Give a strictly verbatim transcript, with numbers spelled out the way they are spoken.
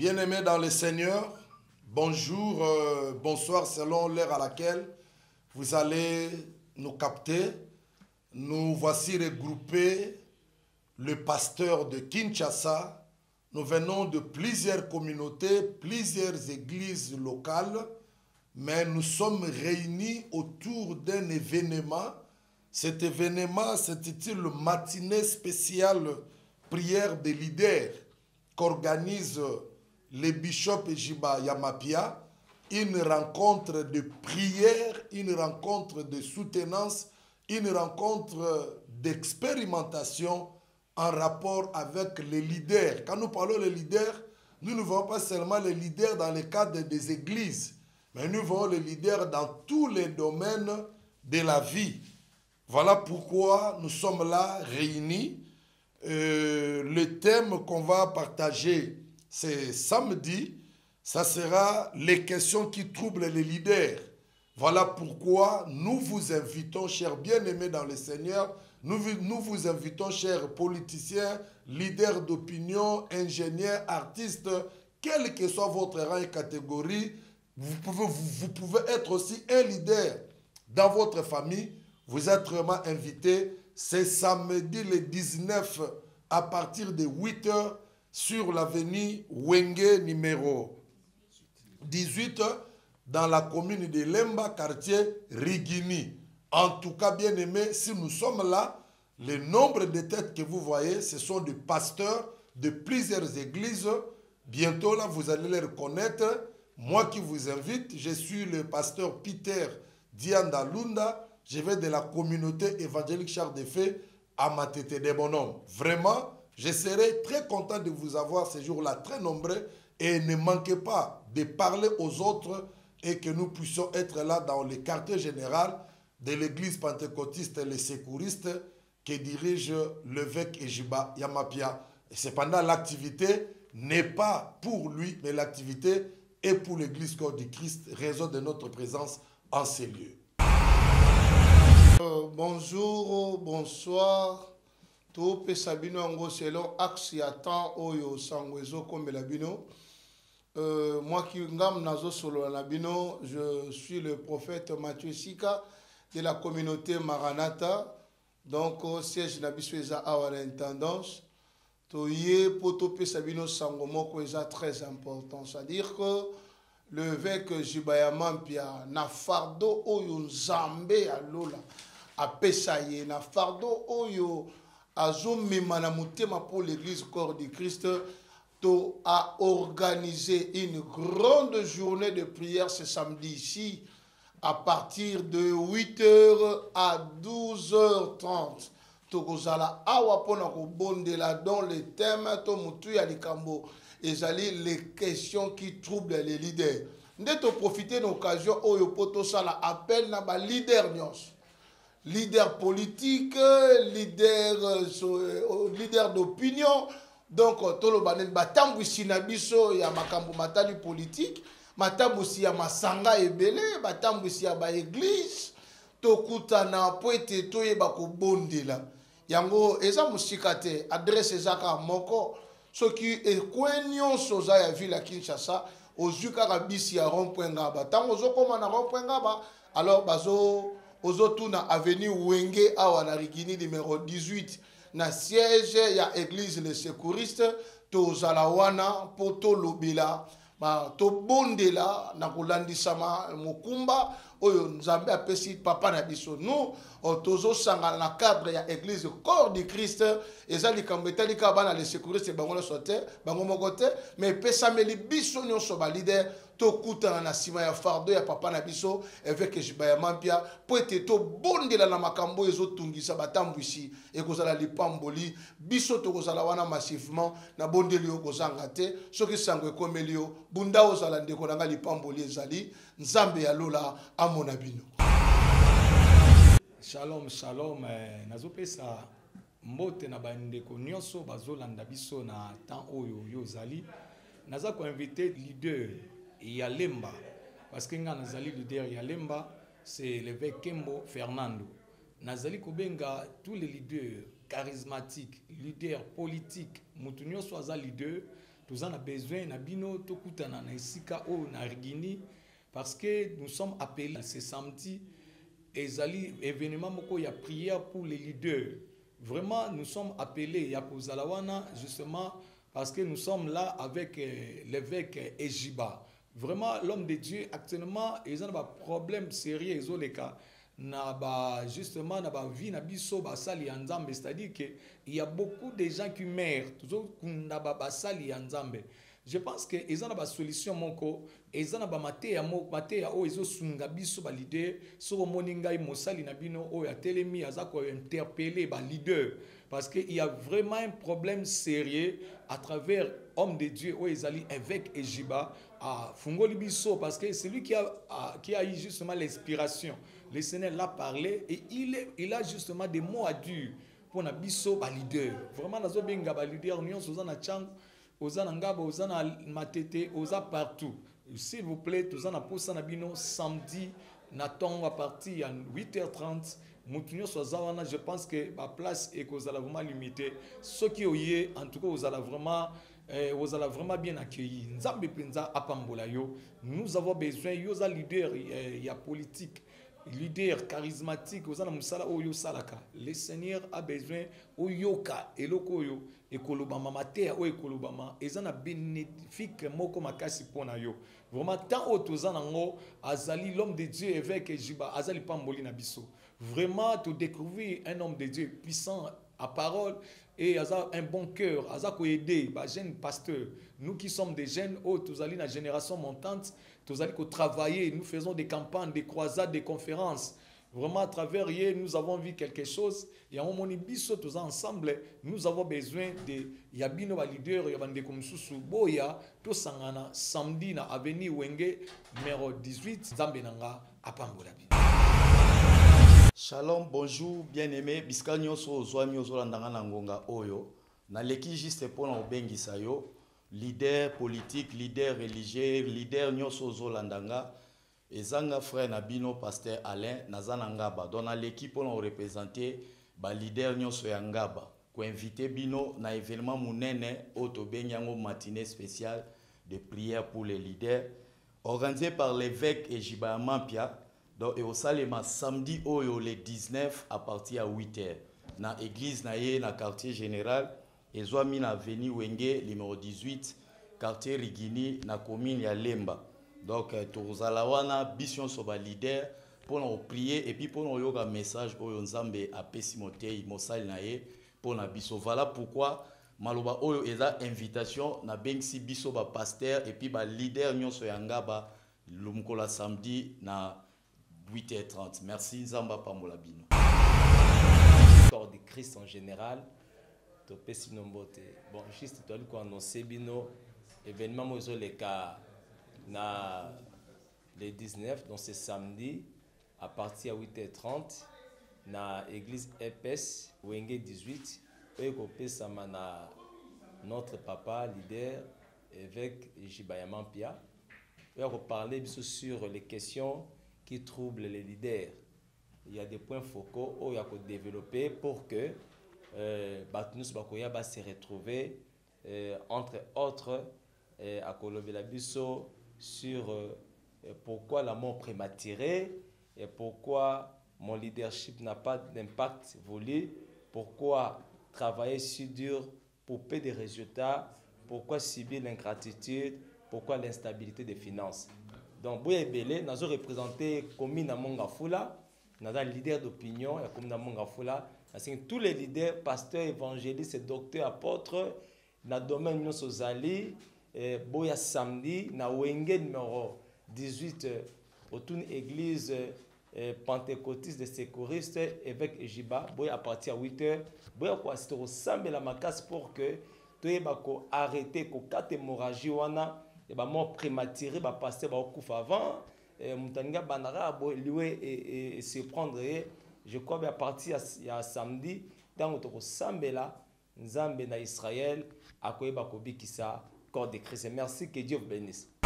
Bien-aimés dans le Seigneur, bonjour, euh, bonsoir selon l'heure à laquelle vous allez nous capter. Nous voici regroupés, le pasteur de Kinshasa. Nous venons de plusieurs communautés, plusieurs églises locales, mais nous sommes réunis autour d'un événement. Cet événement s'intitule Matinée spéciale prière des leaders qu'organise le bishop Ejiba Yamapia, une rencontre de prière, une rencontre de soutenance, une rencontre d'expérimentation en rapport avec les leaders. Quand nous parlons des leaders, nous ne voyons pas seulement les leaders dans le cadre des églises, mais nous voyons les leaders dans tous les domaines de la vie. Voilà pourquoi nous sommes là réunis. Euh, le thème qu'on va partager, c'est samedi. Ça sera les questions qui troublent les leaders. Voilà pourquoi nous vous invitons, chers bien-aimés dans le Seigneur, nous, nous vous invitons, chers politiciens, leaders d'opinion, ingénieurs, artistes, quel que soit votre rang et catégorie, vous pouvez, vous, vous pouvez être aussi un leader dans votre famille. Vous êtes vraiment invités. C'est samedi le dix-neuf à partir de huit heures sur l'avenue Wenge numéro dix-huit dans la commune de Lemba, quartier Rigini. En tout cas, bien aimé, si nous sommes là, le nombre de têtes que vous voyez, ce sont des pasteurs de plusieurs églises. Bientôt là, vous allez les reconnaître. Moi qui vous invite, je suis le pasteur Peter Dianda Lunda. Je vais de la communauté évangélique Char de Fée à Matete des Bonhommes. Vraiment, je serai très content de vous avoir ce jour-là, très nombreux. Et ne manquez pas de parler aux autres et que nous puissions être là dans le quartier général de l'église pentecôtiste et les secouristes que dirige l'évêque Ejiba Yamapia. Et cependant, l'activité n'est pas pour lui, mais l'activité est pour l'église corps du Christ, raison de notre présence en ces lieux. Euh, bonjour, bonsoir. Tout pesabino ango selon axe yatan oyo sangwezo comme labino. Euh, moi qui ngam nazo solo labino, je suis le prophète Mathieu Sika de la communauté Maranatha. Donc au siège nabisweza awa l'intendance. Toye poto pesabino sangomoko est très important, c'est-à-dire que le évêque Jibayamampia na fardo oyo nzambe alola apesaye na fardo oyo azomema na motema pour l'église corps du Christ to a organisé une grande journée de prière ce samedi ici à partir de huit heures à douze heures trente. Tokozala awa pona ko bondela dans le thème to mutu ya likambo ezali les questions qui troublent les leaders. Nde to profiter de l'occasion oyo poto sala appel na ba leader nyos. Leader politique, leader euh, leader d'opinion. Donc tolo banen batambu sinabiso ya makambo matali politique, matambu si ya masanga ebele, batambu si ya ba église, tokutana po ete toyeba ko bondela. Yango eza musikate adresse ezaka moko soki ekwenyo soza ya ville ya Kinshasa ozuka kabisi ya rond-point ngaba tango zokoma na rond-point ngaba alors bazo ozotuna avenue Wenge awa na Rigini numéro dix-huit na siège ya église les secouristes to zalawana poto lobela ba to bondela na kolandisama mokumba oyo nzambe apesi papa na biso nous tozo sangana na cadre ya église corps du Christ ezali kambetali ka bana les secouristes bango na sote bango mokote mais pesameli biso nyonso ba leader to kutana na sima ya fardo ya papa na biso avec Ejiba Yamapia po ete to bondela na makambo ezo tungisa batambwisi ekozala lipamboli biso to kozala wana massivement na bondeli yo kozanga te soki sango ekomeli yo bunda ozala ndeko nanga lipamboli ezali nzambe ya lola amona bino. Shalom, shalom. Eh, nazopesa mbote na bandeko nyonso bazolanda biso na temps oyo yozali. Naza ko inviter leader ya Lemba parce que nga nazali leader ya Lemba, c'est l'évêque Kembo Fernando. Nazali ko benga tous les leaders charismatiques, leaders politiques, mutu nyonso aza leader Tous en a besoin na bino to kutana na esika o na rigini parce que nous sommes appelés ce samedi ezali événement moko ya prière pour les leaders. Vraiment nous sommes appelés ya kozalawana justement parce que nous sommes là avec euh, l'évêque Ejiba. Vraiment l'homme de Dieu actuellement ils ont un problème sérieux ils ont les cas na ba justement na ba vie na biso ba sali ya nzambe, c'est-à-dire que il y a beaucoup de gens qui meurent toujours na ba ba sali ya nzambe. Je pense que ils ont ba solution moko ils ont ba mateya mo mateya o ezo sunga biso ba leader so moninga mosali na bino o ya telemi aza ko interpeller ba leader parce que il y a vraiment un problème sérieux à travers homme de Dieu o ezali évêque Ejiba à Fungoli biso parce que c'est lui qui a, a qui a eu justement l'inspiration. Le Seigneur l'a parlé et il, est, il a justement des mots à dire pour na biso ba leader. Vraiment nazo benga ba leader nyonso ozana chang, ozana ngaba, ozana matete, oza partout. S'il vous plaît, tozana posa na bino samedi na tongo à partir à huit heures trente. Mutunyo sozawana, je pense que la place est kozala vraiment limitée. Ce qui est en tout cas ozala vraiment eh, ozala vraiment bien accueilli. Nzambe penza apambola yo. Nous avons besoin yoza leader il y a politique. Leader charismatique ozana musala oyo salaka. Le Seigneur a besoin oyoka eloko yo ekolobama matea o ekolobama ezana bénéfique moko makasi pona yo. Vraiment tant otozana ngo azali l'homme de Dieu évêque Ejiba azali pamboli na biso. Vraiment tu découvrir un homme de Dieu puissant à parole et aza un bon cœur aza ko aider ba jeune pasteur. Nous qui sommes des jeunes oh tozali na génération montante tozali ko travailler, nous faisons des campagnes, des croisades, des conférences. Vraiment à travers hier nous avons vu quelque chose et en moni biso tous ensemble nous avons besoin de yabino ba leader ya bande comme susu boya to sangana samedi na avenue Wenge numéro dix-huit Nzambe nanga apambola bi. Shalom, bonjour, bien-aimé. Biska nyonso ozwa nyonso landanga na ngonga oyo. Na leki juste pona obengisa yo, leader politique, leader religieux, leader nyonso ozo landanga. Ezanga frère Nabino, pasteur Alain, nazana ngaba. Donc na leki pona représenter ba leader nyonso ya ngaba. Ko inviter bino na événement munene auto benyango matinée spéciale de prière pour les leaders organisé par l'évêque Ejiba Mampia. Donc, et au Salema, samedi oyo le dix-neuf à partir à huit heures. Dans l'église naye na quartier général, et zoami na avenue Wenge numéro dix-huit, quartier Rigini na commune ya Lemba. Donc, tozalawana bision soba leader pour nous prier et puis pour nous yoga message oyo nzambe apesi motei mosali naye pour na biso. Voilà pourquoi maloba oyo eza invitation na bengsi biso ba pasteur et puis ba leader nyonso ya ngaba lumkola samedi na huit heures trente. Merci Nzamba Pambola Bino. Corps de Christ en général, topé sinombote. Bon, juste toi lui annoncer bino événement mozo le cas na le dix-neuf donc c'est samedi à partir à huit heures trente na église E P S Wenge dix-huit et kopé sama na notre papa leader évêque Ejiba Mampia. On va parler sur les questions qui troublent les leaders. Il y a des points focaux où il y a que développer pour que euh, Batnus Bakoya va se retrouver euh, entre autres euh, à Kolobelabiso sur euh, pourquoi la mort prématurée et pourquoi mon leadership n'a pas d'impact voulu, pourquoi travailler si dur pour payer des résultats, pourquoi subir l'ingratitude, pourquoi l'instabilité des finances. Donc, Boye Belé, nous avons représenté commune à Mongafula, nous avons leader d'opinion à commune à Mongafula, tous les leaders, pasteurs, évangélistes, docteurs, apôtres, dans le domaine de Sozali, Boya samedi, na Wenge numéro dix-huit, autour de l'église pentecôtiste de sécuristes, évêque Ejiba, Boya à partir de huit heures, Boya quoi, c'est au samedi la macasse pour que tu aies arrêté, que quatre hémorragies, et bah mort prématuré bah passer bah au coup avant mutanga banara bo lié et et se prendre je crois bien à partir il y a samedi dans notre sambela nzambe na Israël akoyeba kobikisa corps de Christ. Merci, que Dieu vous bénisse.